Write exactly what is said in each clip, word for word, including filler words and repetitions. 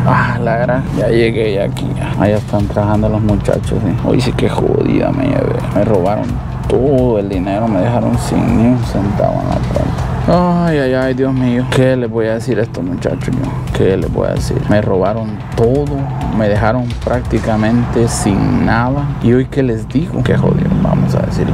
Ah, la gran, ya llegué ya aquí. Ya. Ahí están trabajando los muchachos. ¿Sí? Uy, sí que jodida me llevé. Me robaron todo el dinero, me dejaron sin ni un centavo en la cuenta. Ay, ay, ay, Dios mío. ¿Qué les voy a decir a estos muchachos yo? ¿Qué les voy a decir? Me robaron todo, me dejaron prácticamente sin nada. Y hoy, ¿qué les digo? Qué jodido, vamos a decirle.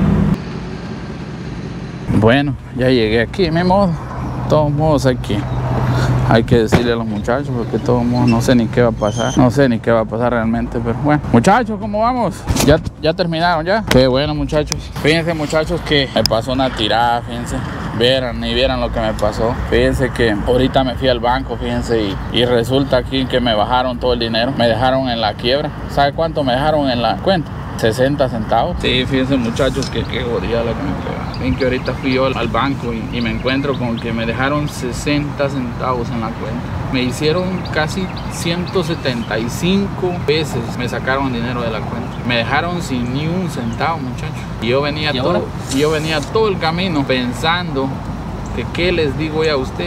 Bueno, ya llegué aquí, mi modo. De todos modos aquí. Hay que decirle a los muchachos porque de todos modos no sé ni qué va a pasar. No sé ni qué va a pasar realmente, pero bueno. Muchachos, ¿cómo vamos? ¿Ya, ya terminaron ya? Qué bueno, muchachos. Fíjense, muchachos, que me pasó una tirada, fíjense. Vieran, ni vieran lo que me pasó. Fíjense que ahorita me fui al banco, fíjense, y, y resulta aquí que me bajaron todo el dinero. Me dejaron en la quiebra. ¿Sabe cuánto me dejaron en la cuenta? sesenta centavos. Sí, fíjense, muchachos, que qué jodida la que me pega. Ven que ahorita fui yo al banco y, y me encuentro con que me dejaron sesenta centavos en la cuenta. Me hicieron casi ciento setenta y cinco veces me sacaron dinero de la cuenta. Me dejaron sin ni un centavo, muchachos. Y yo venía ¿Y todo, ahora? y yo venía todo el camino pensando que qué les digo hoy a usted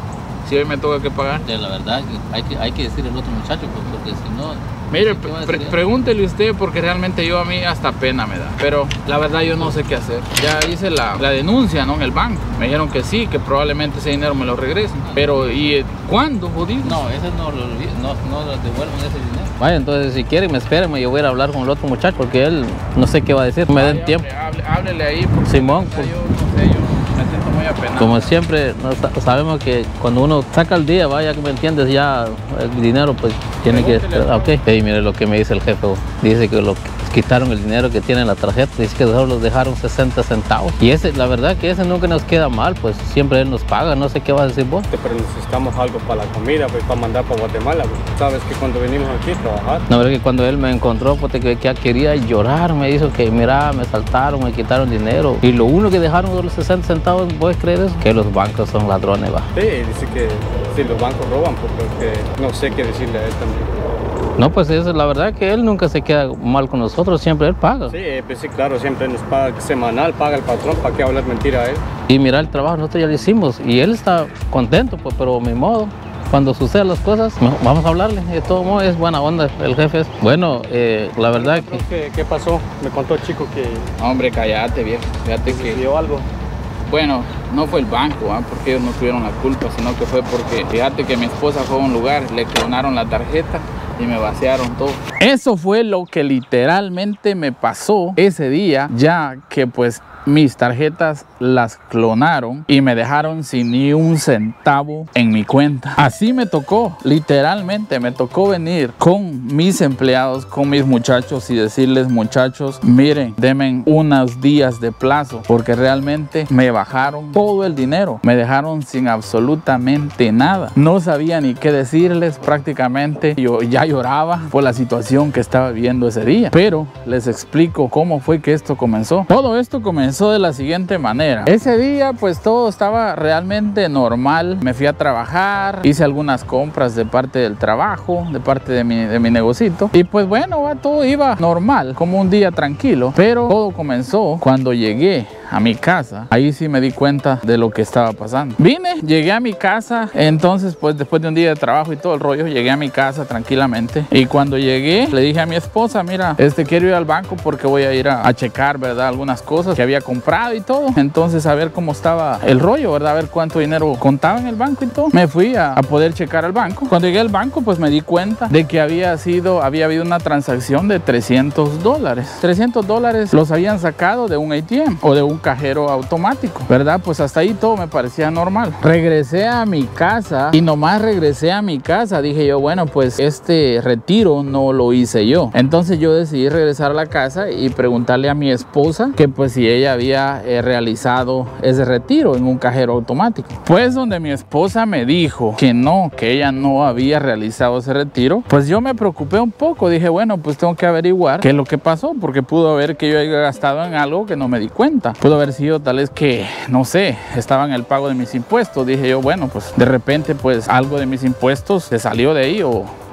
si hoy me toca que pagar. De la verdad, hay que, hay que decirle al otro muchacho, pues, porque si no... Mire, ¿qué va a pre decir él? pregúntele usted porque realmente yo a mí hasta pena me da. Pero la verdad yo no sé qué hacer. Ya hice la, la denuncia, ¿no? En el banco. Me dijeron que sí, que probablemente ese dinero me lo regresen. Pero ¿y cuándo, jodido? No, ese no lo, no, no lo devuelven ese dinero. Vaya, entonces si quieren, me esperen, yo voy a ir a hablar con el otro muchacho porque él no sé qué va a decir. Me den Ay, tiempo. Hable, háblele ahí. Porque Simón, la verdad, yo no sé, yo me siento muy apenado. Como siempre, no, sabemos que cuando uno saca el día, vaya, que me entiendes, ya el dinero pues tiene que... Ok, hey, mire lo que me dice el jefe, dice que lo quitaron el dinero que tiene en la tarjeta, dice que solo los dejaron sesenta centavos. Y ese, la verdad que ese nunca nos queda mal, pues siempre él nos paga, no sé qué vas a decir vos. Pero necesitamos algo para la comida, pues para mandar para Guatemala, pues. Sabes que cuando venimos aquí a trabajar. No, verdad que cuando él me encontró, pues que, que quería llorar, me dijo que mira, me saltaron, me quitaron dinero. Y lo único que dejaron de los sesenta centavos, ¿puedes creer eso? Que los bancos son ladrones, va. Sí, dice que si los bancos roban, porque no sé qué decirle a él también. No, pues eso, la verdad que él nunca se queda mal con nosotros, siempre él paga. Sí, pues sí, claro, siempre nos paga semanal, paga el patrón, ¿para qué hablar mentira a él? Y mira el trabajo, nosotros ya lo hicimos y él está contento, pues, pero a mi modo, cuando sucedan las cosas, vamos a hablarle. De todo modo, es buena onda el jefe. Es bueno, eh, la verdad que... ¿Qué, ¿Qué pasó? Me contó el chico que... Hombre, cállate, viejo. Fíjate que... ¿Vio algo? Bueno, no fue el banco, ¿eh? Porque ellos no tuvieron la culpa, sino que fue porque, fíjate que mi esposa fue a un lugar, le clonaron la tarjeta y me vaciaron todo. Eso fue lo que literalmente me pasó ese día, ya que pues mis tarjetas las clonaron y me dejaron sin ni un centavo en mi cuenta. Así me tocó, literalmente me tocó venir con mis empleados, con mis muchachos y decirles: muchachos, miren, denme unos días de plazo porque realmente me bajaron todo el dinero, me dejaron sin absolutamente nada. No sabía ni qué decirles, prácticamente yo ya lloraba por la situación que estaba viviendo ese día. Pero les explico cómo fue que esto comenzó. Todo esto comenzó de la siguiente manera. Ese día pues todo estaba realmente normal. Me fui a trabajar, hice algunas compras de parte del trabajo, de parte de mi, de mi negocito, y pues bueno, todo iba normal, como un día tranquilo. Pero todo comenzó cuando llegué a mi casa. Ahí sí me di cuenta de lo que estaba pasando. Vine, llegué a mi casa, entonces pues después de un día de trabajo y todo el rollo, llegué a mi casa tranquilamente, y cuando llegué le dije a mi esposa: mira, este quiero ir al banco porque voy a ir a, a checar, verdad, algunas cosas que había comprado y todo, entonces a ver cómo estaba el rollo, verdad, a ver cuánto dinero contaba en el banco y todo. Me fui a, a poder checar al banco. Cuando llegué al banco pues me di cuenta de que había sido, había habido una transacción de trescientos dólares. trescientos dólares los habían sacado de un A T M o de un cajero automático, verdad. Pues hasta ahí todo me parecía normal. Regresé a mi casa y nomás regresé a mi casa dije yo: bueno, pues este retiro no lo hice yo. Entonces yo decidí regresar a la casa y preguntarle a mi esposa que pues si ella había eh, realizado ese retiro en un cajero automático. Pues donde mi esposa me dijo que no, que ella no había realizado ese retiro, pues yo me preocupé un poco. Dije: bueno, pues tengo que averiguar qué es lo que pasó, porque pudo haber que yo haya gastado en algo que no me di cuenta. Pudo haber sido tal vez que, no sé, estaba en el pago de mis impuestos. Dije yo: bueno, pues de repente pues algo de mis impuestos se salió de ahí, o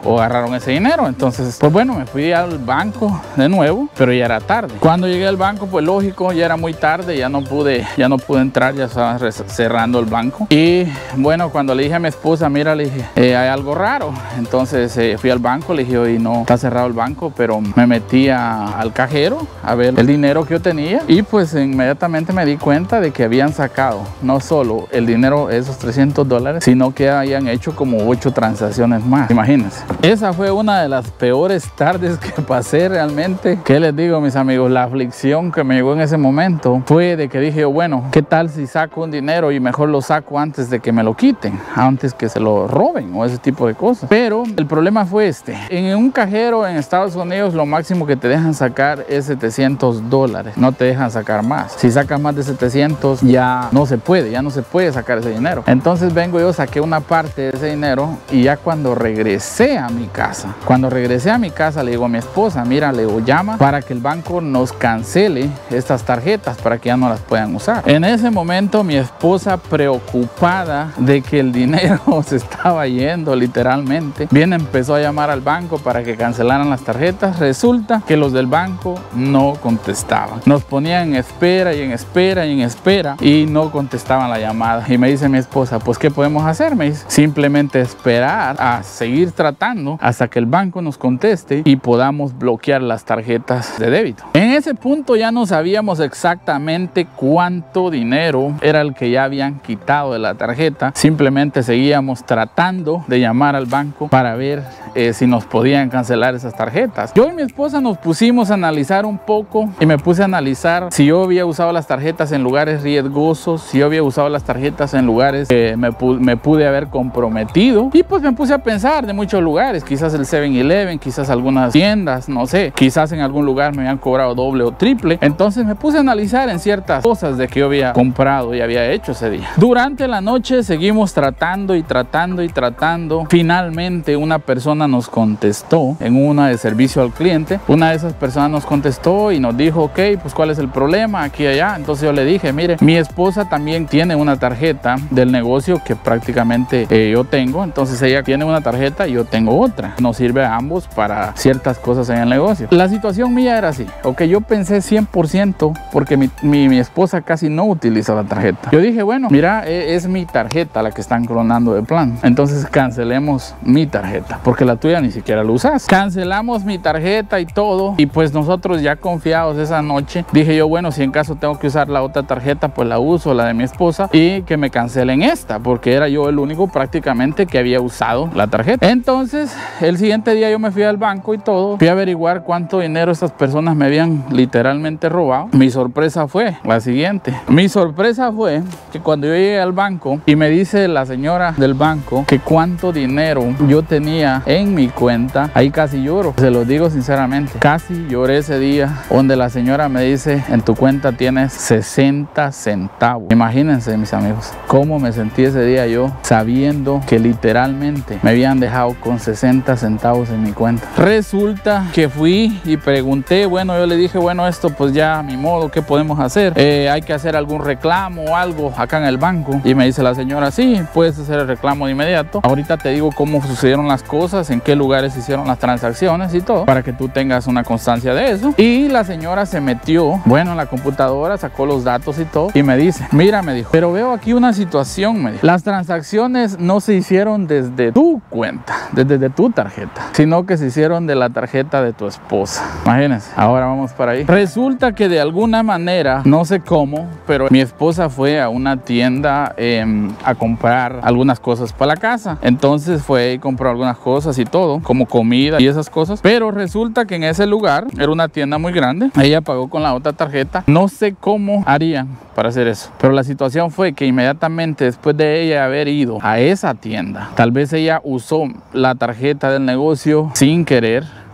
o agarraron ese dinero. Entonces, pues bueno, me fui al banco de nuevo, pero ya era tarde. Cuando llegué al banco, pues lógico, ya era muy tarde, ya no pude, ya no pude entrar, ya estaba cerrando el banco. Y bueno, cuando le dije a mi esposa, mira, le dije, eh, hay algo raro. Entonces eh, fui al banco, le dije, oye, no, está cerrado el banco, pero me metí a, al cajero a ver el dinero que yo tenía y pues inmediatamente me di cuenta de que habían sacado no solo el dinero, esos trescientos dólares, sino que habían hecho como ocho transacciones más. Imagínense. Esa fue una de las peores tardes que pasé realmente. ¿Qué les digo, mis amigos? La aflicción que me llegó en ese momento fue de que dije, bueno, ¿qué tal si saco un dinero y mejor lo saco antes de que me lo quiten, antes que se lo roben o ese tipo de cosas? Pero el problema fue este. En un cajero en Estados Unidos lo máximo que te dejan sacar es setecientos dólares. No te dejan sacar más. Si sacas más de setecientos ya no se puede, ya no se puede sacar ese dinero. Entonces vengo yo, saqué una parte de ese dinero y ya cuando regresé a mi casa, cuando regresé a mi casa le digo a mi esposa, mira, le digo, llama para que el banco nos cancele estas tarjetas para que ya no las puedan usar. En ese momento mi esposa, preocupada de que el dinero se estaba yendo literalmente, bien empezó a llamar al banco para que cancelaran las tarjetas. Resulta que los del banco no contestaban, nos ponían en espera y en espera y en espera y no contestaban la llamada. Y me dice mi esposa, pues ¿qué podemos hacer? Me dice, simplemente esperar a seguir tratando hasta que el banco nos conteste y podamos bloquear las tarjetas de débito. En ese punto ya no sabíamos exactamente cuánto dinero era el que ya habían quitado de la tarjeta. Simplemente seguíamos tratando de llamar al banco para ver eh, si nos podían cancelar esas tarjetas. Yo y mi esposa nos pusimos a analizar un poco y me puse a analizar si yo había usado las tarjetas en lugares riesgosos, si yo había usado las tarjetas en lugares que me, pu me pude haber comprometido. Y pues me puse a pensar de muchos lugares, quizás el seven eleven, quizás algunas tiendas, no sé, quizás en algún lugar me habían cobrado doble o triple. Entonces me puse a analizar en ciertas cosas de que yo había comprado y había hecho ese día. Durante la noche seguimos tratando y tratando y tratando. Finalmente una persona nos contestó en una de servicio al cliente. Una de esas personas nos contestó y nos dijo, ok, pues ¿cuál es el problema aquí y allá? Entonces yo le dije, mire, mi esposa también tiene una tarjeta del negocio que prácticamente eh, yo tengo. Entonces ella tiene una tarjeta y yo tengo otra. Nos sirve a ambos para ciertas cosas en el negocio. La situación mía era así, ok, yo pensé cien por ciento porque mi, mi, mi esposa casi no utiliza la tarjeta. Yo dije, bueno, mira, es, es mi tarjeta la que están clonando de plan. Entonces cancelemos mi tarjeta porque la tuya ni siquiera la usas. Cancelamos mi tarjeta y todo y pues nosotros ya confiados esa noche dije yo, bueno, si en caso tengo que usar la otra tarjeta pues la uso, la de mi esposa, y que me cancelen esta porque era yo el único prácticamente que había usado la tarjeta. Entonces el siguiente día yo me fui al banco y todo, fui a averiguar cuánto dinero estas personas me habían literalmente robado. Mi sorpresa fue la siguiente. Mi sorpresa fue que cuando yo llegué al banco y me dice la señora del banco que cuánto dinero yo tenía en mi cuenta, ahí casi lloro, se lo digo sinceramente, casi lloré ese día donde la señora me dice, en tu cuenta tienes sesenta centavos. Imagínense, mis amigos, cómo me sentí ese día yo sabiendo que literalmente me habían dejado con sesenta centavos en mi cuenta. Resulta que fui y pregunté, bueno, yo le dije, bueno, esto pues ya mi modo, ¿qué podemos hacer? Eh, hay que hacer algún reclamo o algo acá en el banco. Y me dice la señora, sí, puedes hacer el reclamo de inmediato. Ahorita te digo cómo sucedieron las cosas, en qué lugares hicieron las transacciones y todo, para que tú tengas una constancia de eso. Y la señora se metió, bueno, en la computadora, sacó los datos y todo, y me dice, mira, me dijo, pero veo aquí una situación, me dijo, las transacciones no se hicieron desde tu cuenta, desde de tu tarjeta, sino que se hicieron de la tarjeta de tu esposa. Imagínense, ahora vamos para ahí. Resulta que de alguna manera, no sé cómo, pero mi esposa fue a una tienda eh, a comprar algunas cosas para la casa. Entonces fue y compró algunas cosas y todo, como comida y esas cosas. Pero resulta que en ese lugar era una tienda muy grande. Ella pagó con la otra tarjeta. No sé cómo harían para hacer eso, pero la situación fue que inmediatamente después de ella haber ido a esa tienda, tal vez ella usó la tarjeta del negocio sin querer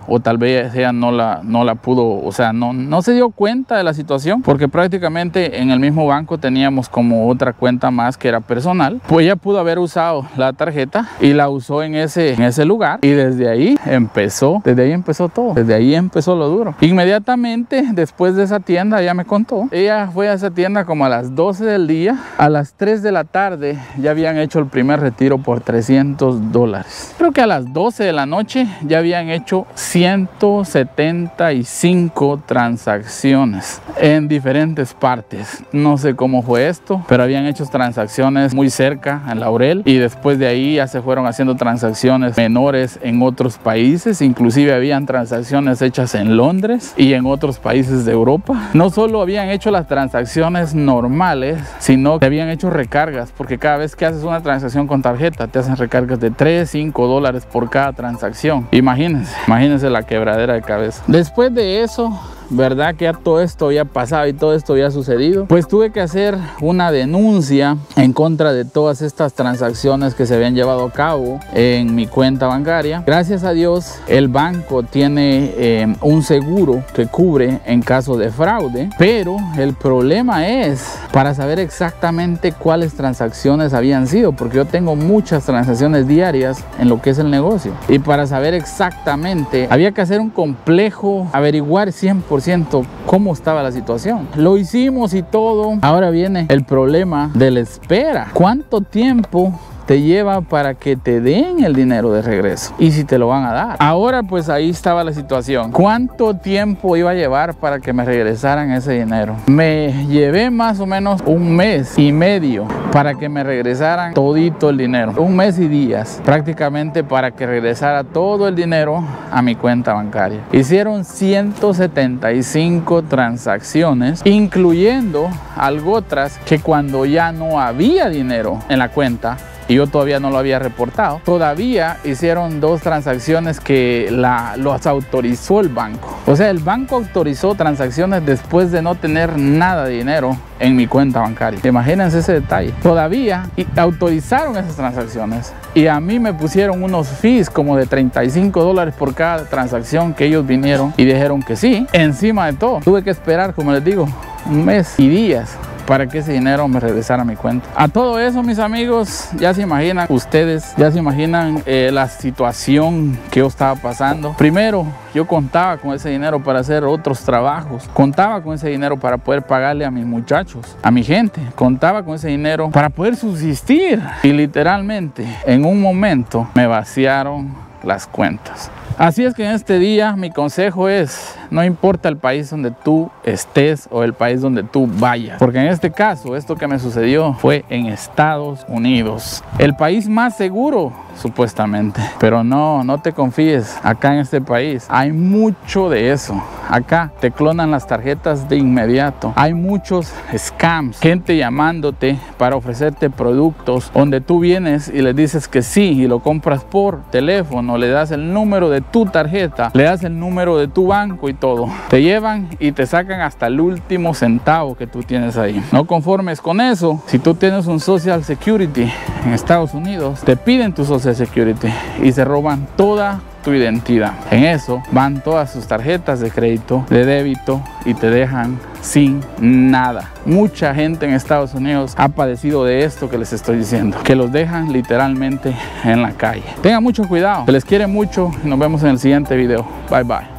o tal vez ella no la, no la pudo, o sea, no, no se dio cuenta de la situación, porque prácticamente en el mismo banco teníamos como otra cuenta más que era personal. Pues ella pudo haber usado la tarjeta y la usó en ese, en ese lugar, y desde ahí empezó, desde ahí empezó todo, desde ahí empezó lo duro. Inmediatamente después de esa tienda, ella me contó, ella fue a esa tienda como a las doce del día, a las tres de la tarde ya habían hecho el primer retiro por trescientos dólares. Creo que a las doce de la noche ya habían hecho ciento setenta y cinco transacciones en diferentes partes. No sé cómo fue esto, pero habían hecho transacciones muy cerca en Laurel, y después de ahí ya se fueron haciendo transacciones menores en otros países. Inclusive habían transacciones hechas en Londres y en otros países de Europa. No solo habían hecho las transacciones normales, sino que habían hecho recargas, porque cada vez que haces una transacción con tarjeta te hacen recargas de tres, cinco dólares por cada transacción. Imagínense, imagínense la quebradera de cabeza. Después de eso, verdad que ya todo esto había pasado y todo esto había sucedido, pues tuve que hacer una denuncia en contra de todas estas transacciones que se habían llevado a cabo en mi cuenta bancaria. Gracias a Dios el banco tiene eh, un seguro que cubre en caso de fraude, pero el problema es para saber exactamente cuáles transacciones habían sido, porque yo tengo muchas transacciones diarias en lo que es el negocio, y para saber exactamente había que hacer un complejo, averiguar cien por ciento cómo estaba la situación. Lo hicimos y todo. Ahora viene el problema de la espera. ¿Cuánto tiempo te lleva para que te den el dinero de regreso? Y si te lo van a dar. Ahora pues ahí estaba la situación. ¿Cuánto tiempo iba a llevar para que me regresaran ese dinero? Me llevé más o menos un mes y medio para que me regresaran todito el dinero. Un mes y días prácticamente para que regresara todo el dinero a mi cuenta bancaria. Hicieron ciento setenta y cinco transacciones, incluyendo algo otras que cuando ya no había dinero en la cuenta y yo todavía no lo había reportado, todavía hicieron dos transacciones que la, los autorizó el banco. O sea, el banco autorizó transacciones después de no tener nada de dinero en mi cuenta bancaria. Imagínense ese detalle. Todavía autorizaron esas transacciones y a mí me pusieron unos fees como de treinta y cinco dólares por cada transacción que ellos vinieron y dijeron que sí. Encima de todo, tuve que esperar, como les digo, un mes y días para que ese dinero me regresara a mi cuenta. A todo eso, mis amigos, ya se imaginan ustedes, ya se imaginan eh, la situación que yo estaba pasando. Primero, yo contaba con ese dinero para hacer otros trabajos, contaba con ese dinero para poder pagarle a mis muchachos, a mi gente, contaba con ese dinero para poder subsistir, y literalmente en un momento me vaciaron las cuentas. Así es que en este día mi consejo es: no importa el país donde tú estés o el país donde tú vayas, porque en este caso esto que me sucedió fue en Estados Unidos, el país más seguro supuestamente, pero no, no te confíes. Acá en este país hay mucho de eso. Acá te clonan las tarjetas de inmediato, hay muchos scams, gente llamándote para ofrecerte productos donde tú vienes y le dices que sí y lo compras por teléfono, le das el número de tu tarjeta, le das el número de tu banco y todo. Te llevan y te sacan hasta el último centavo que tú tienes ahí. No conformes con eso, si tú tienes un Social Security en Estados Unidos, te piden tu Social Security y se roban toda tu identidad. En eso van todas sus tarjetas de crédito, de débito, y te dejan sin nada. Mucha gente en Estados Unidos ha padecido de esto que les estoy diciendo, que los dejan literalmente en la calle. Tengan mucho cuidado, se les quiere mucho y nos vemos en el siguiente video. Bye bye.